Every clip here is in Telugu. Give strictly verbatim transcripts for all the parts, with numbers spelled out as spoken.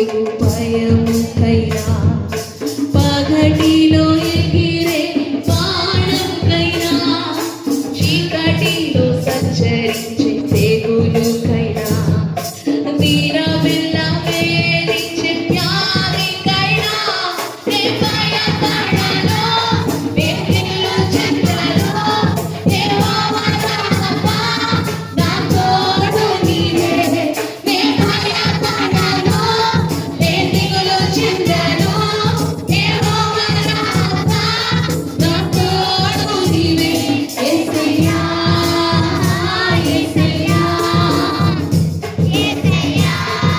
కలుగు భయముకైనా పగటిలో ఎగిరే బాణముకైనా చీకటిలో సంచరించే తెగులుకైనా వీరవిల్ల వేధించే వ్యాధికైనా నే భయపడను నే దిగులు చెందను యెహోవా రాఫా నా తోడు నీవే నే భయపడను నే దిగులు చెందను యెహోవా రాఫా నా తోడు నీవే యేసయ్యా యేసయ్యా యేసయ్యా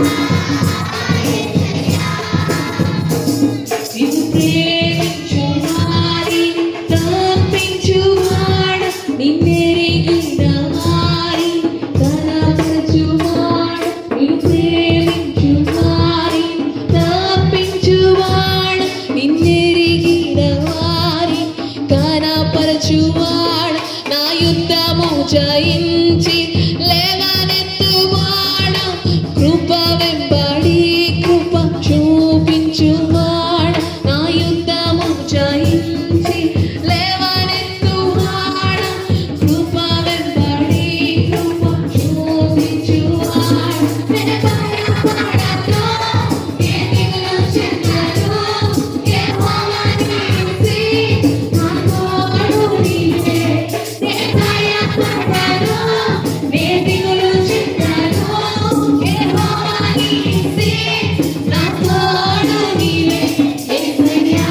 నిన్ను ప్రేమించు వారిని తప్పించువాడ నిన్నెరిగిన వారిని కనపరచువాడ నిన్ను ప్రేమించు వారిని తప్పించువాడ నిన్నెరిగిన వారిని కనపరచువాడ నా యుద్ధము జయించి లేవనెత్తువాడ కృప వెంబడి కృప చూపించువాడ నా యుద్ధము జయించి లేవనెత్తువాడ కృప వెంబడి కృప చూపించువాడ నే భయపడను నే దిగులు చెందను యెహోవా నీవే నా తోడు నీవే నే భయపడను నే దిగులు చెందను యెహోవా నీవే నా తోడు నీవే యేసయ్యా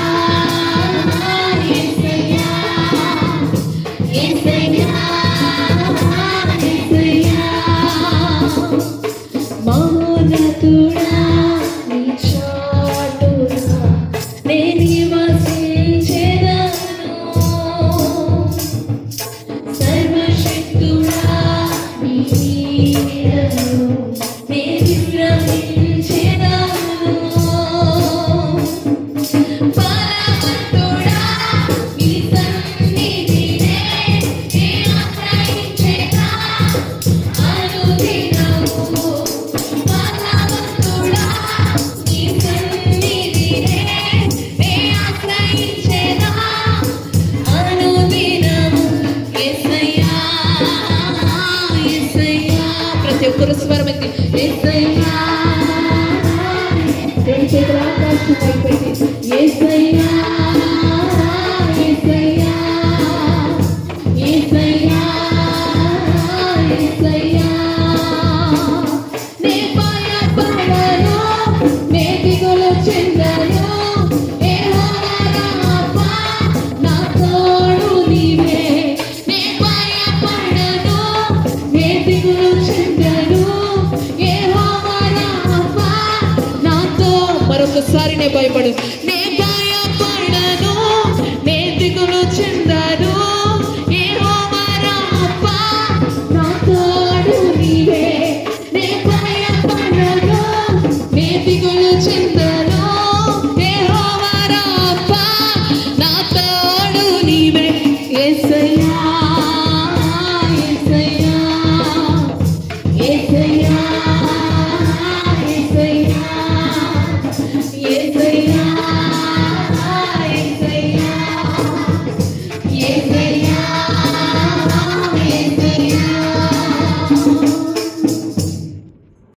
యేసయ్యా యేసయ్యా యేసయ్యా మౌనతుడా నీ చాటున నే నివసించెదను సర్వశక్తుడా నీ నీడలో నే విశ్రమించెదను బలవంతుడా నీ సన్నిధినే నే ఆశ్రయించెదా అనుదినము బలవంతుడా నీ సన్నిధినే నే ఆశ్రయించెదా అనుదినము యేసయ్యా యేసయ్యా ప్రతి ఒక్కరు స్వరమెత్తి యేసయ్యా రెండు చేతుల ఆకాశం వైపెట్టి యేసయ్యా యేసయ్యా యేసయ్యా యేసయ్యా నే భయపడను నే దిగులు చెందను యెహోవా రాఫా నా తోడు నీవే నే భయపడను నే దిగులు చెందను యెహోవా రాఫా నా తోడు మరొకసారి నే భయపడను నే